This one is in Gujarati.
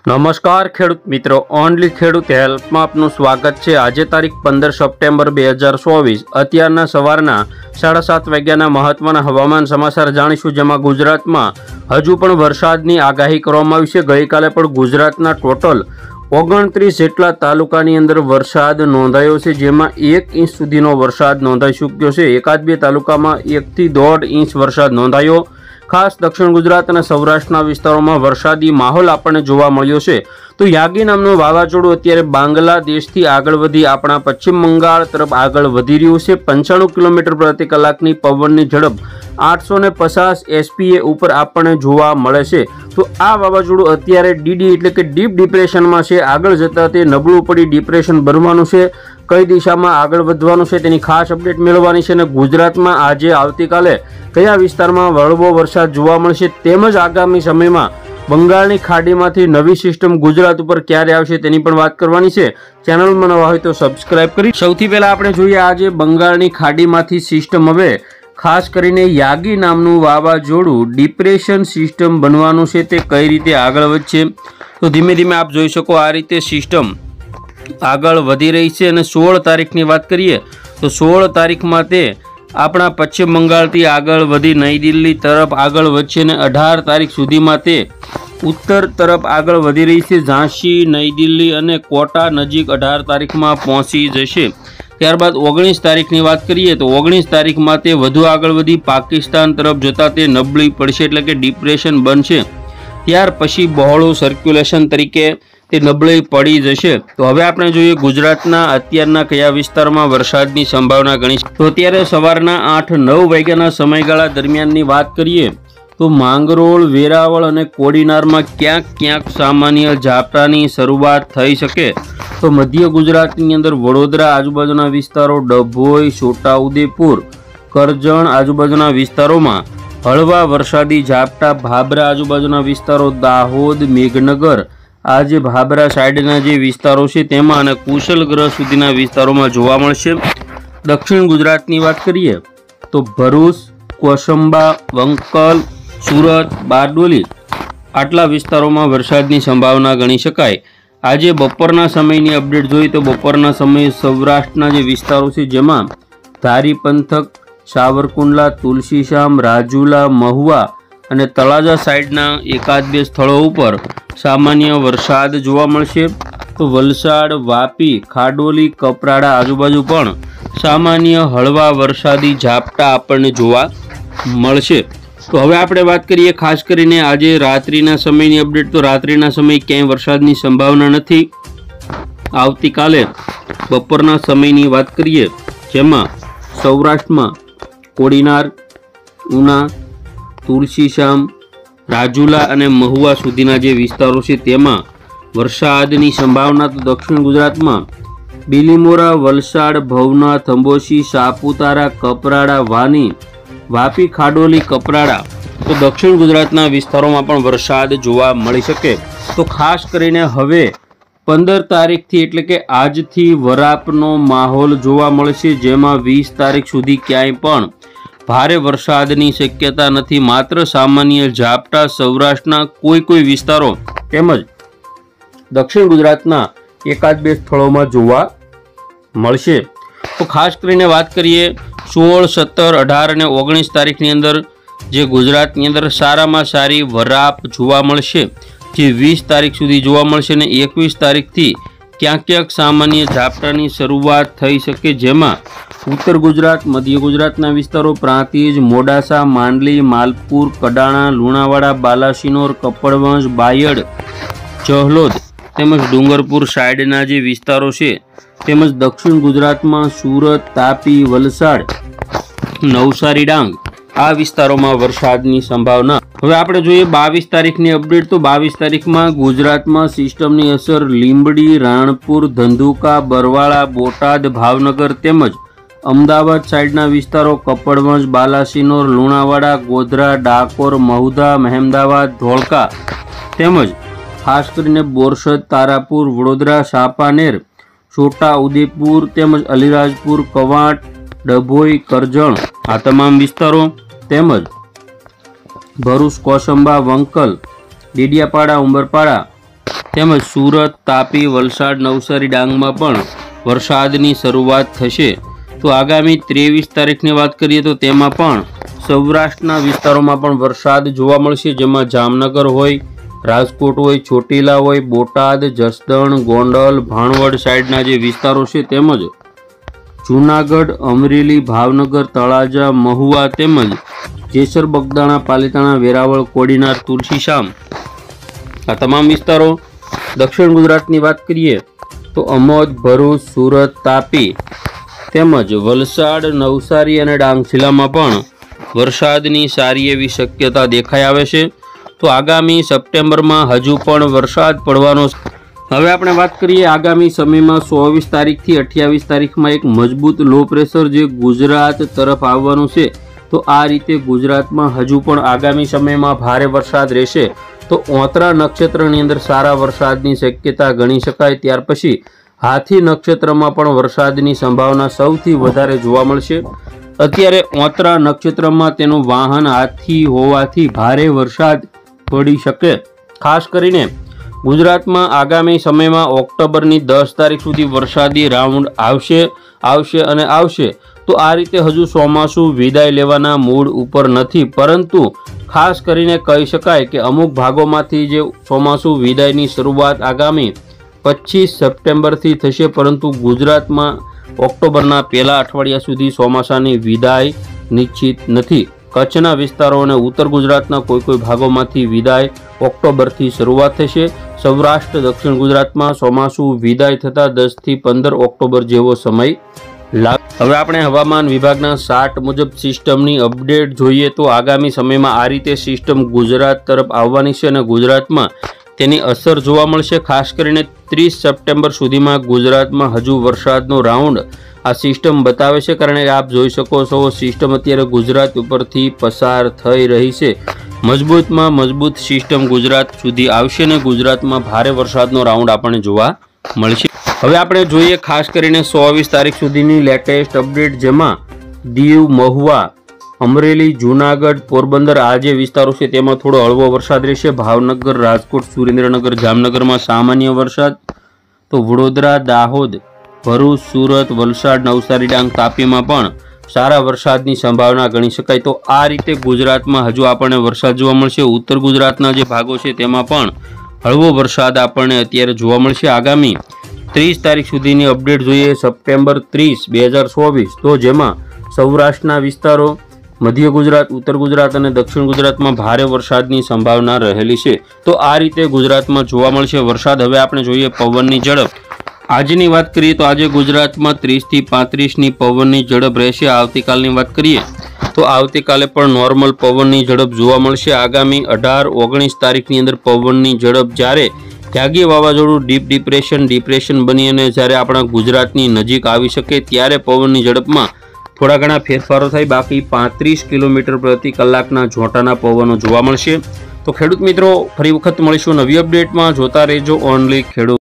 નમસ્કાર ખેડૂત મિત્રો, ઓનલી ખેડૂત હેલ્પમાં આપનું સ્વાગત છે। આજે તારીખ 15 સપ્ટેમ્બર 2024 અત્યારના સવારના 7:30 વાગ્યાના મહત્વના હવામાન સમાચાર જાણીશું, જેમાં ગુજરાતમાં હજુ પણ વરસાદની આગાહી કરવામાં આવી છે। ગઈકાલે પણ ગુજરાતના ટોટલ 29 જેટલા તાલુકાની અંદર વરસાદ નોંધાયો છે, જેમાં 1 ઇંચ સુધીનો વરસાદ નોંધાઈ ચૂક્યો છે। એકાદ બે તાલુકામાં 1 થી 1.5 ઇંચ વરસાદ નોંધાયો। ખાસ દક્ષિણ ગુજરાત અને સૌરાષ્ટ્રના વિસ્તારોમાં વરસાદી માહોલ આપણને જોવા મળ્યો છે। તો યાગી નામનું વાવાઝોડું અત્યારે બાંગ્લાદેશથી આગળ વધી આપણા પશ્ચિમ બંગાળ તરફ આગળ વધી રહ્યું છે। 95 કિલોમીટર પ્રતિ કલાકની પવનની ઝડપ 850 SPA ઉપર આપણને જોવા મળે છે। તો આ વાવાઝોડું અત્યારે ડીડી એટલે કે ડીપ ડિપ્રેશનમાં છે। આગળ જતાં તે નબળું પડી ડિપ્રેશન બનવાનું છે। કઈ દિશામાં આગળ વધવાનું છે તેની ખાસ અપડેટ મેળવવાની છે, અને ગુજરાતમાં આજે આવતીકાલે કયા વિસ્તારમાં હળવો વરસાદ જોવા મળશે, તેમજ આગામી સમયમાં બંગાળની ખાડીમાંથી નવી સિસ્ટમ ગુજરાત ઉપર ક્યારે આવશે તેની પણ વાત કરવાની છે। ચેનલમાં નવા હોય તો સબસ્ક્રાઇબ કરી। સૌથી પહેલા આપણે જોઈએ આજે બંગાળની ખાડીમાંથી સિસ્ટમ હવે ખાસ કરીને યાગી નામનું વાવાઝોડું ડિપ્રેશન સિસ્ટમ બનવાનું છે, તે કઈ રીતે આગળ વધશે। તો ધીમે ધીમે આપ જોઈ શકો આ રીતે સિસ્ટમ આગળ વધી રહી છે, અને 16 તારીખની વાત કરીએ તો 16 તારીખમાં તે આપણા પશ્ચિમ બંગાળથી આગળ વધી નઈ દિલ્હી તરફ આગળ વધશે, અને 18 તારીખ સુધીમાં તે ઉત્તર તરફ આગળ વધી રહી છે। ઝાંસી, નઈ દિલ્હી અને કોટા નજીક 18 તારીખમાં પહોંચી જશે। ત્યારબાદ 19 તારીખની વાત કરીએ તો 19 તારીખમાં તે વધુ આગળ વધી પાકિસ્તાન તરફ જતાં તે નબળી પડશે, એટલે કે ડિપ્રેશન બનશે। ત્યાર પછી બહોળું સર્ક્યુલેશન તરીકે તે નબળી પડી જશે। તો હવે આપણે જોઈએ ગુજરાતના અત્યારના કયા વિસ્તારમાં વરસાદની સંભાવના ગણી છે। તો અત્યારે સવારના 8-9 વાગ્યાના સમયગાળા દરમિયાનની વાત કરીએ તો માંગરોળ, વેરાવળ અને કોડીનારમાં ક્યાંક ક્યાંક સામાન્ય ઝાપટાની શરૂઆત થઈ શકે। તો મધ્ય ગુજરાતની અંદર વડોદરા આજુબાજુના વિસ્તારો, ડભોઈ, છોટાઉદેપુર, કરજણ આજુબાજુના વિસ્તારોમાં હળવા વરસાદી ઝાપટા, ભાભરા આજુબાજુના વિસ્તારો, દાહોદ, મેઘનગર આ જે ભાભરા સાઈડના જે વિસ્તારો છે તેમાં, અને કુશલગ્રહ સુધીના વિસ્તારોમાં જોવા મળશે। દક્ષિણ ગુજરાતની વાત કરીએ તો ભરૂચ, કોસંબા, વંકલ, સુરત, બારડોલી આટલા વિસ્તારોમાં વરસાદની સંભાવના ગણી શકાય। આજે બપોરના સમયની અપડેટ જોઈએ તો બપોરના સમયે સૌરાષ્ટ્રના જે વિસ્તારો છે જેમાં ધારી પંથક, સાવરકુંડલા, તુલસીશ્યામ, રાજુલા, મહુવા અને તળાજા સાઈડના એકાદ બે સ્થળો ઉપર સામાન્ય વરસાદ જોવા મળશે। તો વલસાડ, વાપી, ખાડોલી, કપરાડા આજુબાજુ પણ સામાન્ય હળવા વરસાદી ઝાપટા આપણને જોવા મળશે। તો હવે આપણે વાત કરીએ ખાસ કરીને આજે રાત્રિના સમયની અપડેટ। તો રાત્રિના સમયે ક્યાંય વરસાદની સંભાવના નથી। આવતીકાલે બપોરના સમયની વાત કરીએ જેમાં સૌરાષ્ટ્રમાં કોડીનાર, ઉના, તુલસીશ્યામ, રાજુલા અને મહુવા સુધીના જે વિસ્તારો છે તેમાં વરસાદની સંભાવના। તો દક્ષિણ ગુજરાતમાં બીલીમોરા, વલસાડ, ભવનાથ, અંબોશી, સાપુતારા, કપરાડા, વાની, વાપી, ખાડોલી, કપરાડા તો દક્ષિણ ગુજરાતના વિસ્તારોમાં પણ વરસાદ જોવા મળી શકે। તો ખાસ કરીને હવે 15 તારીખથી એટલે કે આજથી વરાપનો માહોલ જોવા મળશે, જેમાં 20 તારીખ સુધી ક્યાંય પણ ભારે વરસાદની શક્યતા નથી। માત્ર સામાન્ય ઝાપટા સૌરાષ્ટ્રના કોઈ વિસ્તારો તેમજ દક્ષિણ ગુજરાતના એકાદ બે સ્થળોમાં જોવા મળશે। તો ખાસ કરીને વાત કરીએ 16, 17, 18 અને 19 તારીખની અંદર જે ગુજરાતની અંદર સારામાં સારી વરાપ જોવા મળશે, જે 20 તારીખ સુધી જોવા મળશે, અને 21 તારીખથી ક્યાંક ક્યાંક સામાન્ય ઝાપટાની શરૂઆત થઈ શકે, જેમાં ઉત્તર ગુજરાત, મધ્ય ગુજરાતના વિસ્તારો, પ્રાંતિજ, મોડાસા, માંડલી, માલપુર, કડાણા, લુણાવાડા, બાલાસિનોર, કપડવંજ, બાયડ, ચહલોદ તેમજ ડુંગરપુર સાઈડના જે વિસ્તારો છે, તેમજ દક્ષિણ ગુજરાતમાં સુરત, તાપી, વલસાડ, નવસારી, ડાંગ આ વિસ્તારોમાં વરસાદની સંભાવના। હવે આપણે જોઈએ 22 તારીખની અપડેટ। તો 22 તારીખમાં ગુજરાતમાં સિસ્ટમની અસર લીંબડી, રાણપુર, ધંધુકા, બરવાળા, બોટાદ, ભાવનગર તેમજ અમદાવાદ સાઈડના વિસ્તારો, કપડવંજ, બાલાસિનોર, લુણાવાડા, ગોધરા, ડાકોર, મહુધા, મહેમદાવાદ, ધોળકા તેમજ ખાસ કરીને બોરસદ, તારાપુર, વડોદરા, સાપાનેર, છોટા ઉદેપુર તેમજ અલીરાજપુર, કવાંટ, ડભોઈ, કરજણ આ તમામ વિસ્તારો તેમજ ભરૂચ, કોસંબા, વંકલ, ડેડિયાપાડા, ઉંબરપાડા તેમજ સુરત, તાપી, વલસાડ, નવસારી, ડાંગમાં પણ વરસાદની શરૂઆત થશે। તો આગામી 23 તારીખની વાત કરીએ તો તેમાં પણ સૌરાષ્ટ્રના વિસ્તારોમાં પણ વરસાદ જોવા મળશે, જેમાં જામનગર હોય, રાજકોટ હોય, ચોટીલા હોય, બોટાદ, જસદણ, ગોંડલ, ભાણવડ સાઈડના જે વિસ્તારો છે તેમજ જૂનાગઢ, અમરેલી, ભાવનગર, તળાજા, મહુવા તેમજ જેસર, બગદાણા, પાલીતાણા, વેરાવળ, કોડીનાર, તુલસીશામ આ તમામ વિસ્તારો। દક્ષિણ ગુજરાતની વાત કરીએ તો અમોદ, ભરૂચ, સુરત, તાપી તેમજ વલસાડ, નવસારી અને ડાંગ જિલ્લામાં પણ વરસાદની સારી એવી શક્યતા દેખાઈ આવે છે। તો આગામી સપ્ટેમ્બરમાં હજુ પણ વરસાદ પડવાનો। હવે આપણે વાત કરીએ આગામી સમયમાં 24 તારીખથી 28 તારીખમાં એક મજબૂત લો પ્રેશર જે ગુજરાત તરફ આવવાનું છે। તો આ રીતે ગુજરાતમાં હજુ પણ આગામી સમયમાં ભારે વરસાદ રહેશે। તો ઓંતરા નક્ષત્રની અંદર સારા વરસાદની શક્યતા ગણી શકાય। ત્યાર પછી હાથી નક્ષત્રમાં પણ વરસાદની સંભાવના સૌથી વધારે જોવા મળશે। અત્યારે ઓંતરા નક્ષત્રમાં તેનું વાહન હાથી હોવાથી ભારે વરસાદ પડી શકે। ખાસ કરીને ગુજરાતમાં આગામી સમયમાં ઓક્ટોબરની 10 તારીખ સુધી વરસાદી રાઉન્ડ આવશે। તો આ રીતે હજુ ચોમાસું વિદાય લેવાના મૂડ ઉપર નથી, પરંતુ ખાસ કરીને કહી શકાય કે અમુક ભાગોમાંથી જે ચોમાસું વિદાયની શરૂઆત આગામી 25 સપ્ટેમ્બરથી થશે, પરંતુ ગુજરાતમાં ઓક્ટોબરના પહેલા અઠવાડિયા સુધી ચોમાસાની વિદાય નિશ્ચિત નથી। કચ્છના વિસ્તારો અને ઉત્તર ગુજરાતના કોઈ ભાગોમાંથી વિદાય ઓક્ટોબરથી શરૂઆત થશે। સૌરાષ્ટ્ર, દક્ષિણ ગુજરાતમાં ચોમાસું વિદાય થતાં 10 થી 15 ઓક્ટોબર જેવો સમય લાગે। હવે આપણે હવામાન વિભાગના 60 મુજબ સિસ્ટમની અપડેટ જોઈએ તો આગામી સમયમાં આ રીતે સિસ્ટમ ગુજરાત તરફ આવવાની છે અને ગુજરાતમાં તેની અસર જોવા મળશે। ખાસ કરીને 30 સપ્ટેમ્બર સુધીમાં ગુજરાતમાં હજુ વરસાદનો રાઉન્ડ આ સિસ્ટમ બતાવે છે, કારણ કે આપ જોઈ શકો છો સિસ્ટમ અત્યારે ગુજરાત ઉપરથી પસાર થઈ રહી છે। મજબૂતમાં મજબૂત સિસ્ટમ ગુજરાત સુધી આવશે અને ગુજરાતમાં ભારે વરસાદનો રાઉન્ડ આપણને જોવા મળશે। હવે આપણે જોઈએ ખાસ કરીને 24 તારીખ સુધીની લેટેસ્ટ અપડેટ, જેમાં દીવ, મહુવા, અમરેલી, જૂનાગઢ, પોરબંદર આ જે વિસ્તારો છે તેમાં થોડો હળવો વરસાદ રહેશે। ભાવનગર, રાજકોટ, સુરેન્દ્રનગર, જામનગરમાં સામાન્ય વરસાદ। તો વડોદરા, દાહોદ, ભરૂચ, સુરત, વલસાડ, નવસારી, ડાંગ, તાપીમાં પણ સારા વરસાદની સંભાવના ગણી શકાય। તો આ રીતે ગુજરાતમાં હજુ આપણને વરસાદ જોવા મળશે। ઉત્તર ગુજરાતના જે ભાગો છે તેમાં પણ હળવો વરસાદ આપણને અત્યારે જોવા મળશે। આગામી 30 તારીખ સુધીની અપડેટ જોઈએ સપ્ટેમ્બર 30, 2024, તો જેમાં સૌરાષ્ટ્રના વિસ્તારો, મધ્ય ગુજરાત, ઉત્તર ગુજરાત અને દક્ષિણ ગુજરાતમાં ભારે વરસાદની સંભાવના રહેલી છે। તો આ રીતે ગુજરાતમાં જોવા મળશે વરસાદ। હવે આપણે જોઈએ પવનની ઝડપ। આજની વાત કરીએ તો આજે ગુજરાતમાં 30 થી 35ની પવનની ઝડપ રહેશે। આવતીકાલની વાત કરીએ તો આવતીકાલે પણ નોર્મલ પવનની ઝડપ જોવા મળશે। આગામી 18, 19 તારીખની અંદર પવનની ઝડપ જ્યારે ત્યાગી વાવાઝોડું ડિપ્રેશન બની અને જ્યારે આપણા ગુજરાતની નજીક આવી શકે ત્યારે પવનની ઝડપમાં થોડા ઘણા ફેરફારો થાય, બાકી 35 કિલોમીટર પ્રતિ કલાકના ઝોંટાના પવનો જોવા મળશે। તો ખેડૂત મિત્રો, ફરી વખત મળીશું નવી અપડેટમાં। જોતા રહેજો ઓનલી ખેડૂત।